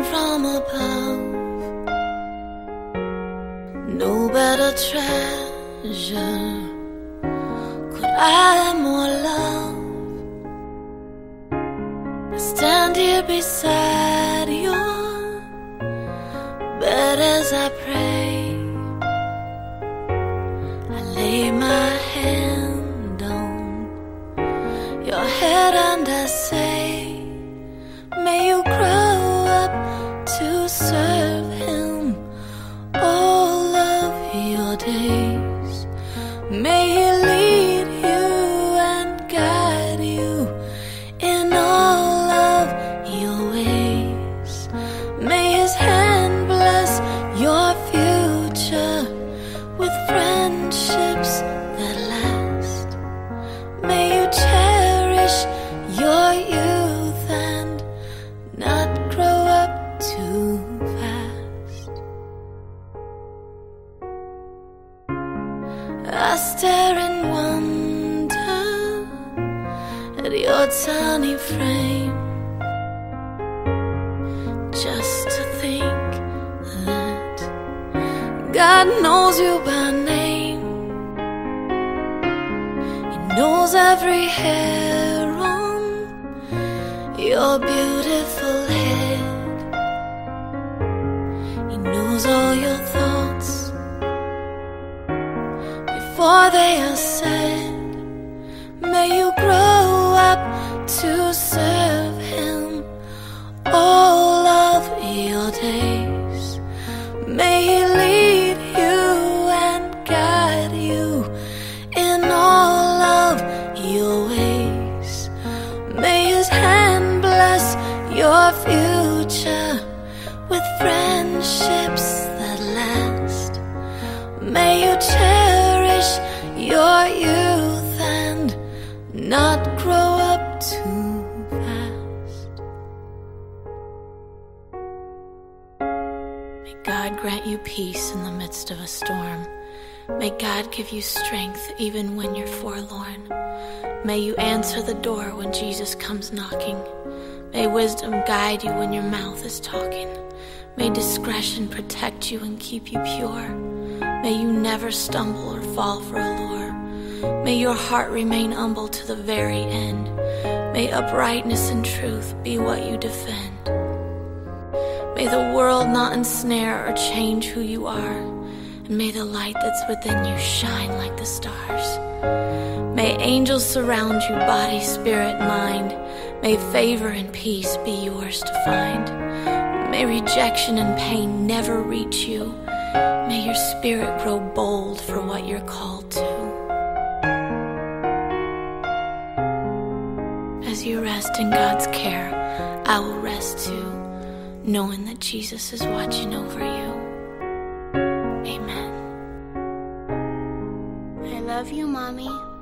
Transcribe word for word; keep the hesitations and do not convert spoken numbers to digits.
from above. No better treasure could I have more love. I stand here beside your bed as I pray. I lay my hand on your head and I say, may you grow up to serve Him all of your days. May He lead you and guide you in all of your ways. May His hand bless your future with friendships that last. May you cherish your youth and not grow up too fast. I stare in wonder at your tiny frame, just to think that God knows you by name. He knows every hair on your beautiful head. He knows all your thoughts before they are said. May you grow up to serve Him all of your days. May He lead you and guide you in all of your ways. May His hand bless your future with friendships that last. May you cherish your youth and not grow up too fast. May God grant you peace in the midst of a storm. May God give you strength even when you're forlorn. May you answer the door when Jesus comes knocking. May wisdom guide you when your mouth is talking. May discretion protect you and keep you pure. May you never stumble or fall for a lure. May your heart remain humble to the very end. May uprightness and truth be what you defend. May the world not ensnare or change who you are. And may the light that's within you shine like the stars. May angels surround you, body, spirit, mind. May favor and peace be yours to find. May rejection and pain never reach you. May your spirit grow bold for what you're called to. As you rest in God's care, I will rest too, knowing that Jesus is watching over you. Amen. I love you, Mommy.